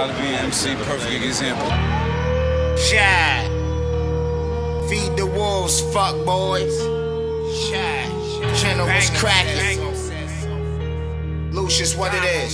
How to be an MC, perfect example. Shy. Feed the wolves, fuck boys. Shy. Channel was cracking. Lucius, what it is?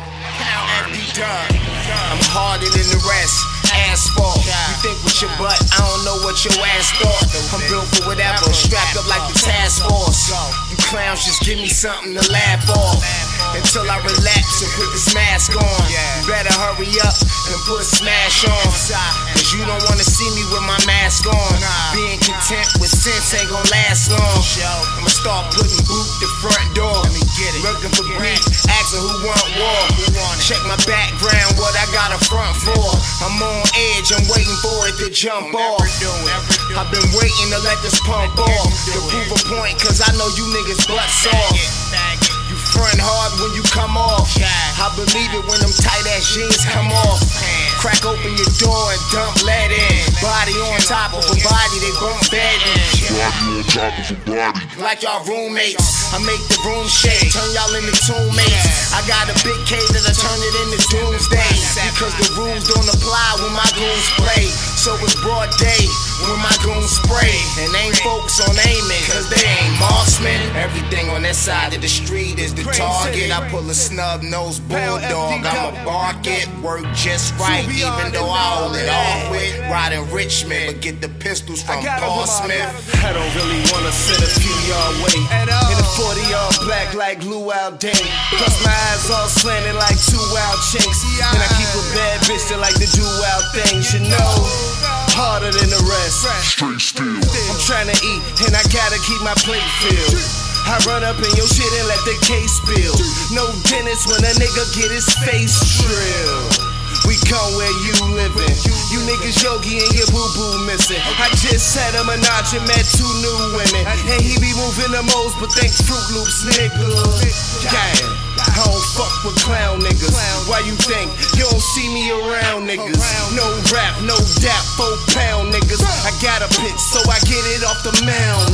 Count FD done. I'm harder than the rest. Asphalt. You think with your butt, I don't know what your ass thought. I'm built for whatever, strapped up like the task force. You clowns just give me something to laugh off until I relax and put this mask on. You better hurry up and put smash on, cause you don't wanna see me with my mask on. Being content with sense ain't gon' last long. I'ma start putting boot the front door. Looking for beef, asking who want war. Check my background, what I got a front for. I'm on edge, I'm waiting for it to jump off. I've been waiting to let this pump off, to prove a point, cause I know you niggas butt soft. You front hard when you come off. I believe it when them tight ass jeans come off. Crack open your door and dump lead in. Body on top of a body, they bump bed in. Body on top of a body. Like y'all roommates, I make the room shake, turn y'all into tombmates. I got a big K that I turn it into doomsday, because the rules don't apply when my goons play. So it's broad day when my goons spray, and ain't folks on aiming, cause they ain't marksmen. Everything on that side of the street is the target. I pull a snub-nosed bulldog, I'ma bark it. Work just right, even though I hold it off with riding Richmond, but get the pistols from Paul Smith. I don't really wanna send a few yard way in a 40-yard black like Luau Dane. Plus my eyes all slanted like two wild chinks, and I keep a bad bitch that like to do wild things, you know. Harder than the rest. Straight still. I'm trying to eat and I gotta keep my plate filled. I run up in your shit and let the case spill. No dentist when a nigga get his face drilled. We come where you living. You niggas yogi and your boo-boo missing. I just had a menage and met two new women, and he be moving the most, but think Fruit Loops, nigga. Damn, I don't fuck with clown niggas. Why you think you don't see me around niggas? No rap, no dap, 4 pound niggas. I got a pitch, so I get it off the mound,